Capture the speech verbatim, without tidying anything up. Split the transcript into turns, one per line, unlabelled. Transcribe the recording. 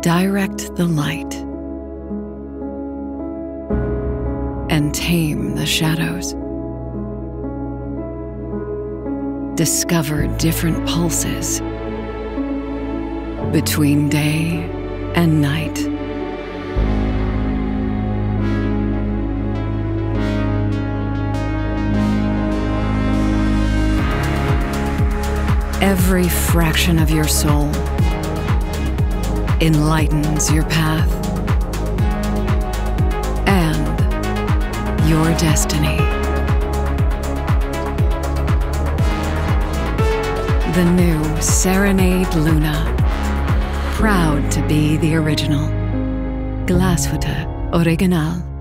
Direct the light and tame the shadows. Discover different pulses between day and night. Every fraction of your soul enlightens your path and your destiny. The new Serenade Luna, proud to be the original. Glashütte Original.